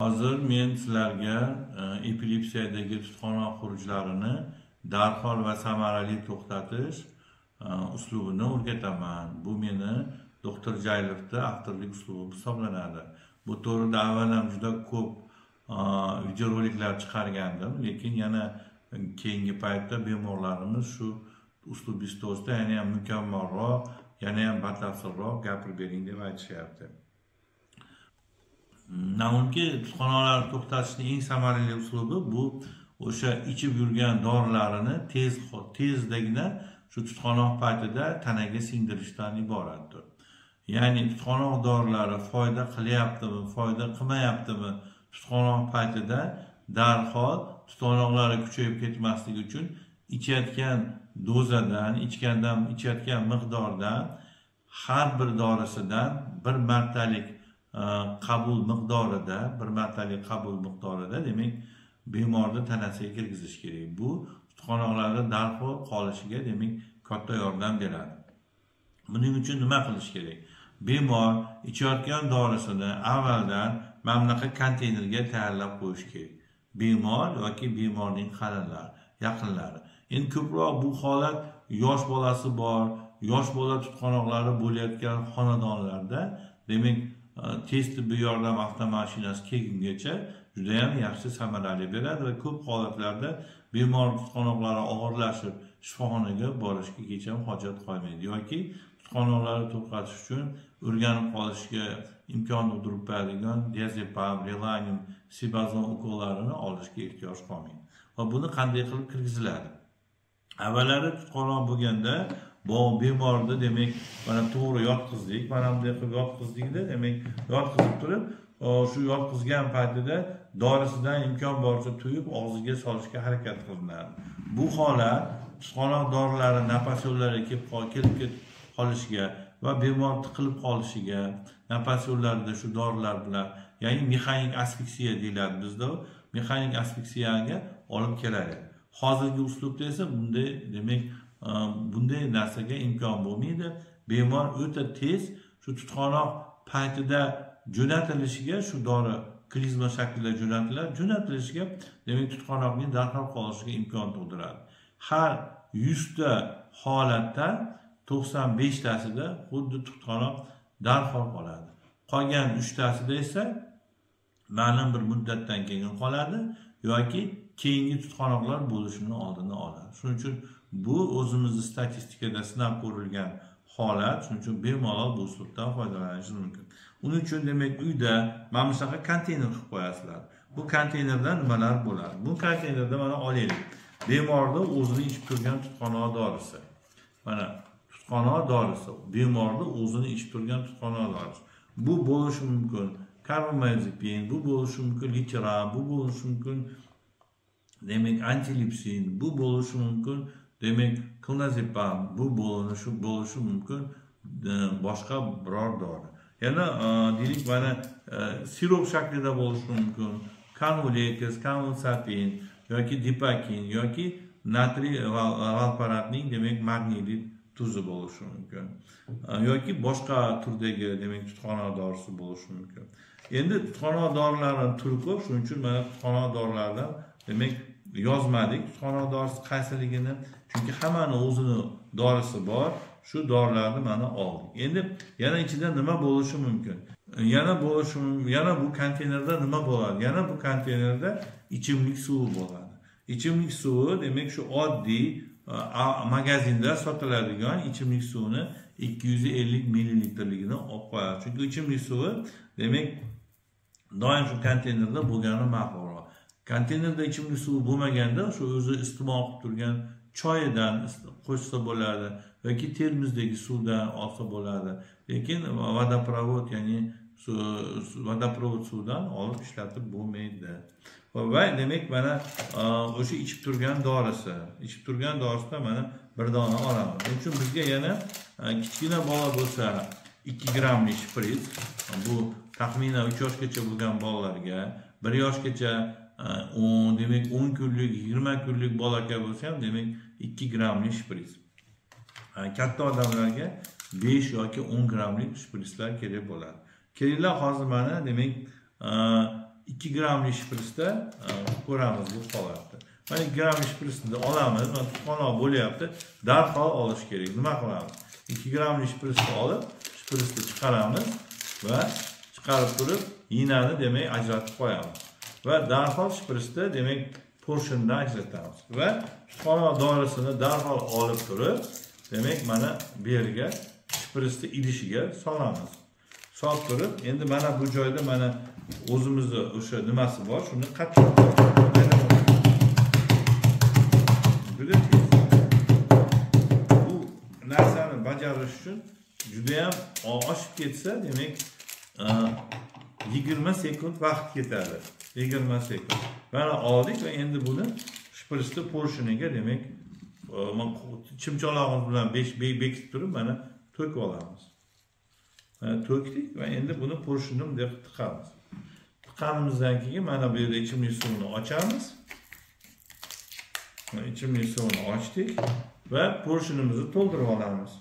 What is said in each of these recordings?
Hozir men sizlarga epilepsiyadagi tutqanoq xurujlarini darhol va samarali to'xtatish uslubini o'rgataman. Bu meni doktor Jaylovda avtorlik uslubi hisoblanadi. Bu to'g'rida avval ham juda ko'p videoroliklar chiqargandim, lekin yana keyingi paytda bemorlarimiz shu uslubingiz to'g'risida yana ham mukammalroq, yana ham batafsilroq gapirib bering deb aytishyapti. Namunki tutqanoqlarni to'xtatishning eng samarali uslubi bu o'sha ichib yurgan dorilarini tezdagina shu tutqanoq paytida tanaga singdirishdan iboratdir. Ya'ni tutqanoq dorilari foyda qilyaptimi, foyda qilmayaptimi tutqanoq paytida darhol tutqanoqlari kuchayib ketmasligi uchun ichayotgan dozadan, ichayotgan miqdordan har bir dorisidan bir martalik qabul miqdorida demak bemorni tanasiga kirgizish kerak. Bu tutqanoqlarda darhol qolishiga demak katta yordam beradi. Buning uchun nima qilish kerak? Bemor ichayotgan dorisini avvaldan mana bunaqa konteynerga tayyorlab qo'yish kerak. Bemor yoki bemorning qarinlari, yaqinlari. Endi ko'proq bu holat yosh bolasi bor, yosh bola tutqanoqlari bo'layotgan xonadonlarda demak tez tibbiy yordam avtomashinasi kelgungacha juda ham yaxshi samarali beradi va ko'p holatlarda bemor tutqanoqlari og'irlashib shifoxonaga borishga hech ham hojat qolmaydi yoki tutqanoqlarni to'xtatish uchun o'rganib qolishga imkon tug'dirib beradigan diazepam, relanium, sibazon ukollarini olishga ehtiyoj qolmaydi. Va buni qanday qilib kirgiziladi? Avvallari tutqanoq bo'lganda bu bemorni demak mana to'g'ri yotqizdik, mana bunday qilib yotqizdikda, demak yotqizib turib, shu yotqizgan paytida dorisidan imkon boricha to'yib og'ziga solishga harakat qilinadi. Bu holat tutqanoq dorilari nafas yo'llariga kelib qolishiga va bemor tiqilib qolishiga, nafas yo'llarida shu dorilar bilan, ya'ni mexanik asfiksiya deyiladi bizda, mexanik asfiksiyaga olib keladi. Hozirgi uslubda esa bunday demak bunday narsaga imkon bo'lmaydi. Bemor o'ta tez shu tutqanoq paytida jo'natilishiga shu dori klizma shaklida jo'natilishiga demak tutqanoqning darhol qolishiga imkon tug'diradi. Har 100 ta holatdan 95 tasida xuddi tutqanoq darhol qoladi. Qolgan 3 tasida esa ma'lum bir muddatdan keyin qoladi yoki keyingi tutqanoqlar bo'lishini oldini oladi. Shuning uchun bu o'zimizning statistikada sinab ko'rilgan holat, shuning uchun bemalol bu uslubdan foydalanishingiz mumkin. Uning uchun demak uyda mana bu shunaqa konteyner qilib qo'yasizlar. Bu konteynerda nimalar bo'ladi? Bu konteynerda mana olaylik. Bemorda o'zini ichib turgan tutqanoq dorisi. Mana tutqanoq dorisi, bemorda o'zini ichib turgan tutqanoq dorisi. Bu bo'lishi mumkin karbamazepin, bu bo'lishi mumkin litiram, bu bo'lishi mumkin demak antilipsin, bu bo'lishi mumkin demak clonazepam, bu bo'lishi mumkin boshqa biror dori. Yana deylik mana sirop shaklida bo'lishi mumkin kanulekis, kanulsapin yoki dipakin yoki natriy valparatning demak magniylit tuzi bo'lishi mumkin yoki boshqa turdagi demak tutqanoq dorisi bo'lishi mumkin. Endi tutqanoq dorilarining turi ko'p, shuning uchun mana tutqanoq dorilardan demak yozmadik tutqanoq dorisi qaysiligini, chunki hammani o'zini dorisi bor. Shu dorilarni mana oldik. Endi yana ichida nima bo'lishi mumkin? Yana bu konteynerda nima bo'ladi? Yana bu konteynerda ichimlik suvi bo'ladi. Ichimlik suvi demak shu oddiy magazinda sotiladigan ichimlik suvini 250 ml-ligini olib qo'yadi. Chunki ichimlik suvi demak doim shu konteynerda bo'lgani ma'qulroq. Konteynerda ichimlik suvi bo'lmaganda shu o'zi iste'mol qilib turgan choyidan qo'shsa bo'ladi yoki termizdagi suvdan olsa bo'ladi. Lekin vodoprovod, ya'ni vodoprovod suvdan olib ishlatib bo'lmaydi. Va demak mana o'sha ichib turgan dorisida mana bir dona olamiz. Shuning uchun bizga yana kichkina bola bo'lsa 2 grammlik shpris, bu taxminan 3 yoshgacha bo'lgan bolalarga, 1 yoshgacha demek 10 kunlik, 20 kunlik bolaka bo'lsa ham demek 2 grammlik shpris. Katta odamlarga 5 yoki 10 grammlik shprislar kerak bo'ladi. Keraklar hozir mana demek 2 gramli shpritsda ko'ramiz bu holatni. Mana 2 gramli shpritsni olamiz, mana tutqanoq bo'lyapti, darhol olish kerak. Nima qilamiz? 2 gramli shpritsni olib, shpritsni chiqaramiz va chiqarib turib, yinani demak ajratib qo'yamiz. Va darhol shpritsni demak portiondan ajratamiz va tutqanoq dorisini darhol olib turib, demak mana bu yerga shpritsni idishiga solamiz. Solib turib, endi mana bu joyda mana o'zimizni o'sha nimasi bor, shuni qattiq bu narsani bajarish uchun juda ham oshib ketsa, demak 20 sekund vaqt ketadi. 20 sekund. Mana oldik va endi buni shpritsni portioniga demak chimchoqlarimiz bilan bekitib turib mana to'kib olamiz. To'kdik va endi buni portionim deb tiqamiz. Tiqqanimizdan keyin mana bu yerda ichimlik suvini ochamiz. İçimlik suvini ochdik va portionimizni to'ldirib olamiz.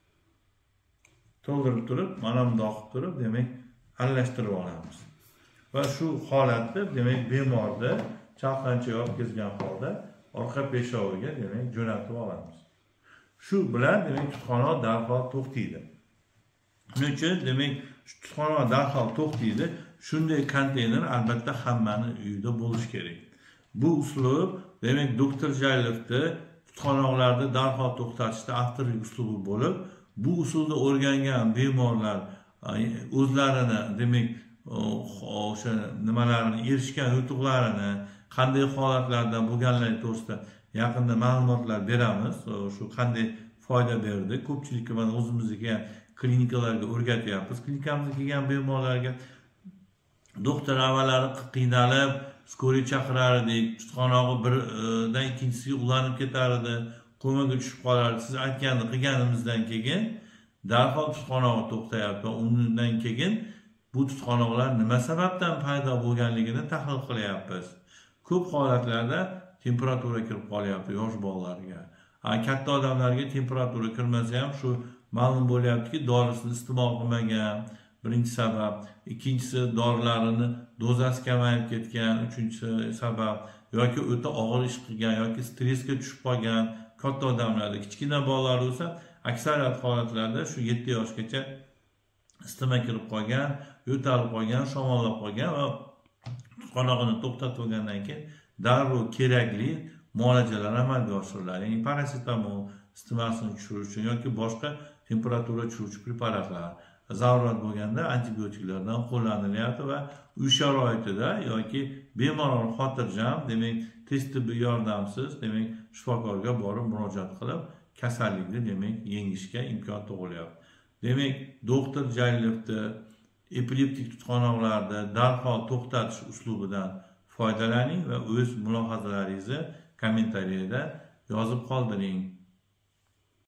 To'ldirib turib, mana bundoq qilib turib, demak, aralashtirib olamiz. Va shu holatda, demak, bemorni chalqancha yotqizgan holda orqa peshoviga, demak, jo'natib olamiz. Shu bilan, demak, tutqanoq darhol to'xtaydi. Shuning uchun, demak, tutqanoq darhol to'xtaydi. Shunday konteyner albatta hammaning uyida bo'lishi kerak. Bu uslub, demak, doktor Jaylovni tutqanoqlarni darhol to'xtatishda avtoriy uslubi bo'lib, bu usulni o'rgangan bemorlar o'zlarini, demak, o'sha nimalarni erishgan yutuqlarini, qanday holatlarda bo'lganligi to'g'risida yaqinda ma'lumotlar beramiz. Shu qanday foyda berdi. Ko'pchilikka mana o'zimizga klinikalarga o'rgatyapmiz. Klinikamizga kelgan bemorlarga doktor avvallari qiynalib, skoriy chaqirar edik, tutqanog'i birdan ikkinchisiga ulanib ketar edi, komaga tushib qolardi. Siz aytganini qilganimizdan keyin darhol tutqanog'i to'xtayapti. Undan keyin bu tutqanoqlar nima sababdan paydo bo'lganligini tahlil qilyapmiz. Ko'p holatlarda temperatura kirib qolyapti yosh bolalarga. Katta odamlarga temperatura kirmasa ham shu ma'lum bo'lyaptiki, dorisini iste'mol qilmagan. Birinchi sabab, ikkinchisi dorilarini dozasi kamayib ketgan, uchinchisi sabab yoki o'ta og'ir ish qilgan yoki stressga tushib qolgan katta odamlarda, kichkina bolalar bo'lsa, aksariyat holatlarda shu 7 yoshgacha isitma kirib qolgan, yo'talib qolgan, shamollab qolgan va tutqanog'ini to'xtatib olgandan keyin darrov kerakli muolajalar amalga oshiriladi. Ya'ni parasetamol isitmasini tushirish uchun yoki boshqa temperatura tushiruvchi preparatlar zarurat bo'lganda antibiotiklardan qo'llanilyapti va uy sharoitida yoki bemorlar xotirjam, demak, tez tibbiy yordamsiz, demak, shifokorga borib murojaat qilib, kasallikni, demak, yengishga imkon tug'ilyapti. Demak, doktor Jaylovni epileptik tutqanoqlarni darhol to'xtatish uslubidan foydalaning va o'z mulohazalaringizni kommentariyada yozib qoldiring.